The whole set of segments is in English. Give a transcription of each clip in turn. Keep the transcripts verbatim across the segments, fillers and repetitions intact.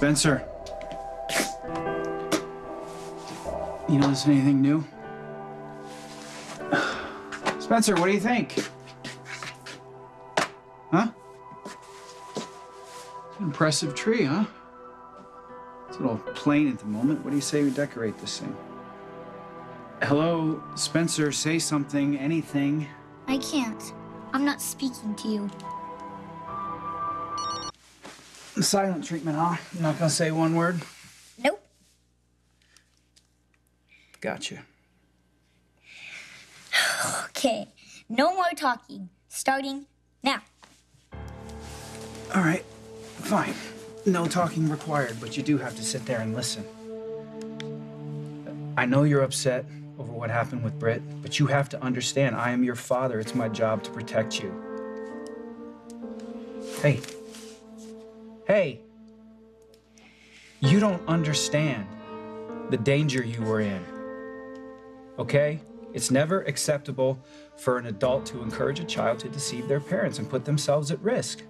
Spencer. You notice anything new? Spencer, what do you think? Huh? Impressive tree, huh? It's a little plain at the moment. What do you say we decorate this thing? Hello, Spencer, say something, anything. I can't. I'm not speaking to you. Silent treatment, huh? You're not gonna say one word? Nope. Gotcha. Okay, no more talking. Starting now. All right, fine. No talking required, but you do have to sit there and listen. I know you're upset over what happened with Britt, but you have to understand, I am your father. It's my job to protect you. Hey. Hey. You don't understand the danger you were in, okay? It's never acceptable for an adult to encourage a child to deceive their parents and put themselves at risk.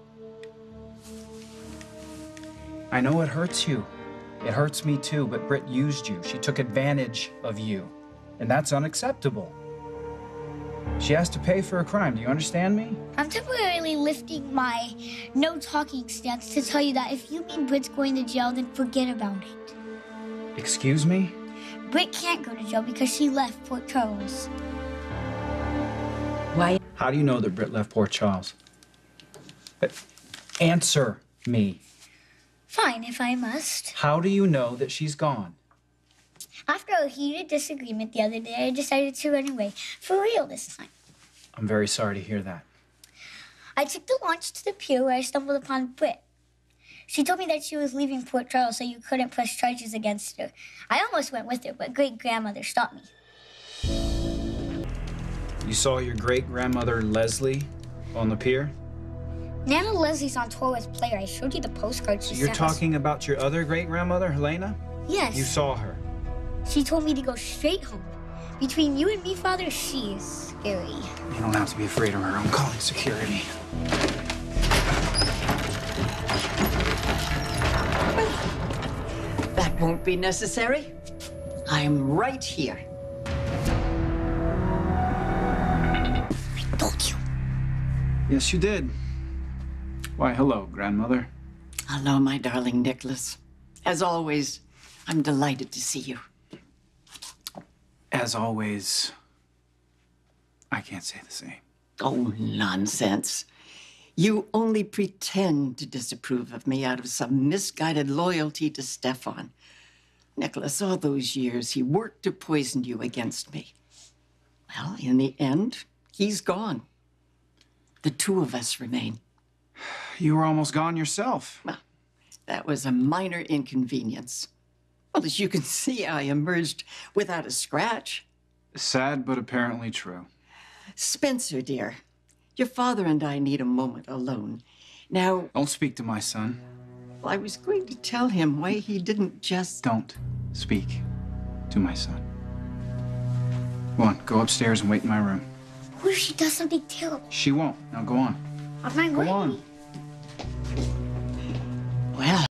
I know it hurts you. It hurts me too, but Britt used you. She took advantage of you, and that's unacceptable. She has to pay for a crime. Do you understand me? I'm temporarily lifting my no talking stance to tell you that if you mean Britt's going to jail, then forget about it. Excuse me? Britt can't go to jail because she left Port Charles. Why? How do you know that Britt left Port Charles? But answer me. Fine, if I must. How do you know that she's gone? After a heated disagreement the other day, I decided to run away. For real this time. I'm very sorry to hear that. I took the launch to the pier where I stumbled upon Britt. She told me that she was leaving Port Charles so you couldn't press charges against her. I almost went with her, but great-grandmother stopped me. You saw your great-grandmother Leslie on the pier? Nana Leslie's on tour with Player. I showed you the postcards she You're sent us. talking about your other great-grandmother, Helena? Yes. You saw her. She told me to go straight home. Between you and me, Father, she is scary. You don't have to be afraid of her. I'm calling security. That won't be necessary. I'm right here. I told you. Yes, you did. Why, hello, grandmother. Hello, my darling Nicholas. As always, I'm delighted to see you. As always, I can't say the same. Oh, nonsense. You only pretend to disapprove of me out of some misguided loyalty to Stefan. Nicholas, all those years, he worked to poison you against me. Well, in the end, he's gone. The two of us remain. You were almost gone yourself. Well, that was a minor inconvenience. Well, as you can see, I emerged without a scratch. Sad, but apparently true. Spencer, dear, your father and I need a moment alone. Now... Don't speak to my son. Well, I was going to tell him why he didn't just... Don't speak to my son. Go on, go upstairs and wait in my room. What if she does something terrible? She won't. Now go on. I'm not Go going on. to.